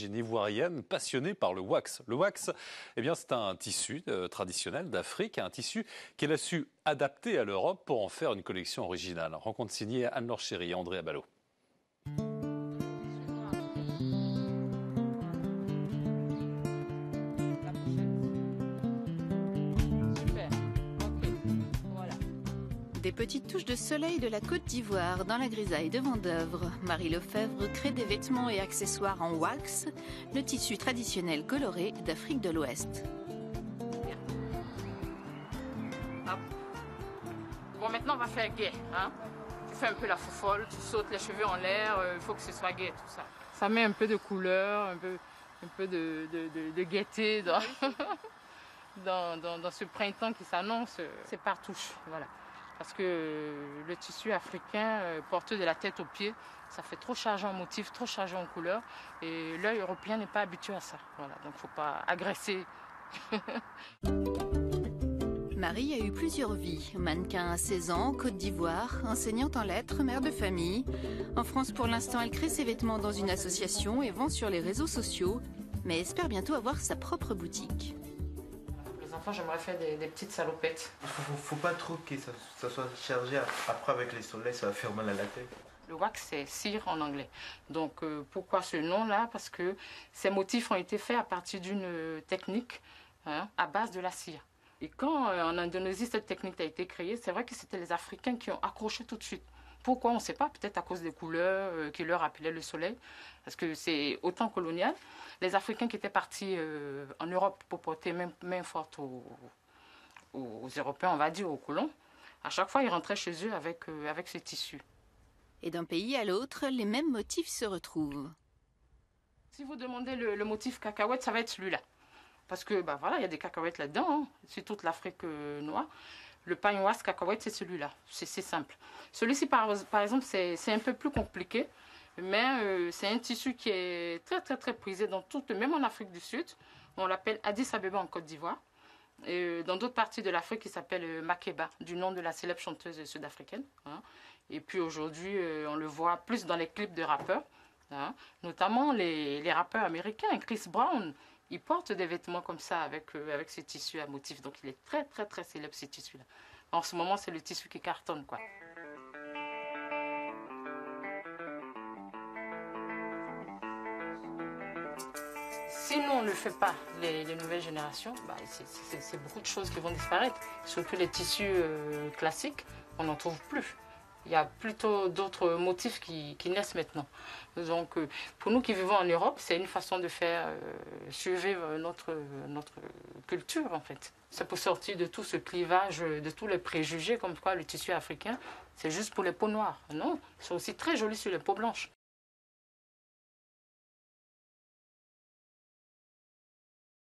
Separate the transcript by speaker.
Speaker 1: Une ivoirienne passionnée par le wax. Le wax, eh bien, c'est un tissu traditionnel d'Afrique, un tissu qu'elle a su adapter à l'Europe pour en faire une collection originale. Rencontre signée Anne-Laure Chéry et André Abalo.
Speaker 2: Des petites touches de soleil de la Côte d'Ivoire dans la grisaille de Vendeuvre. Marie Lefebvre crée des vêtements et accessoires en wax, le tissu traditionnel coloré d'Afrique de l'Ouest.
Speaker 3: Bon, maintenant on va faire gai. Hein? Tu fais un peu la fofolle, tu sautes les cheveux en l'air, il faut que ce soit gai tout ça. Ça met un peu de couleur, un peu de gaieté dans ce printemps qui s'annonce. C'est par touche, voilà. Parce que le tissu africain, porté de la tête aux pieds, ça fait trop chargé en motifs, trop chargé en couleurs. Et l'œil européen n'est pas habitué à ça. Voilà, donc il ne faut pas agresser.
Speaker 2: Marie a eu plusieurs vies. Mannequin à 16 ans, Côte d'Ivoire, enseignante en lettres, mère de famille. En France, pour l'instant, elle crée ses vêtements dans une association et vend sur les réseaux sociaux, mais espère bientôt avoir sa propre boutique.
Speaker 3: Enfants, j'aimerais faire des petites salopettes.
Speaker 4: Faut pas trop que ça soit chargé. Après, avec les soleils, ça va faire mal à la tête.
Speaker 3: Le wax, c'est cire en anglais. Donc, pourquoi ce nom-là? Parce que ces motifs ont été faits à partir d'une technique à base de la cire. Et quand en Indonésie, cette technique a été créée, c'est vrai que c'était les Africains qui ont accroché tout de suite. Pourquoi? On ne sait pas, peut-être à cause des couleurs qui leur rappelaient le soleil, parce que c'est autant colonial. Les Africains qui étaient partis en Europe pour porter main forte aux Européens, on va dire, aux colons, à chaque fois, ils rentraient chez eux avec ce tissu.
Speaker 2: Et d'un pays à l'autre, les mêmes motifs se retrouvent.
Speaker 3: Si vous demandez le motif cacahuète, ça va être celui-là. Parce que, voilà, il y a des cacahuètes là-dedans, hein. C'est toute l'Afrique noire. Le pain-was cacahuète, c'est celui-là. C'est simple. Celui-ci, par exemple, c'est un peu plus compliqué. Mais c'est un tissu qui est très, très, très prisé même en Afrique du Sud. On l'appelle Addis Abeba en Côte d'Ivoire. Et dans d'autres parties de l'Afrique, il s'appelle Makeba, du nom de la célèbre chanteuse sud-africaine. Hein. Et puis aujourd'hui, on le voit plus dans les clips de rappeurs. Hein. Notamment les rappeurs américains. Chris Brown, il porte des vêtements comme ça avec ce tissu à motifs. Donc il est très, très, très célèbre, ce tissu-là. En ce moment, c'est le tissu qui cartonne, quoi. Si nous, on ne le fait pas, les nouvelles générations, c'est beaucoup de choses qui vont disparaître. Surtout les tissus classiques, on n'en trouve plus. Il y a plutôt d'autres motifs qui naissent maintenant. Donc, pour nous qui vivons en Europe, c'est une façon de faire survivre notre culture, en fait. C'est pour sortir de tout ce clivage, de tous les préjugés, comme quoi le tissu africain, c'est juste pour les peaux noires. Non, c'est aussi très joli sur les peaux blanches.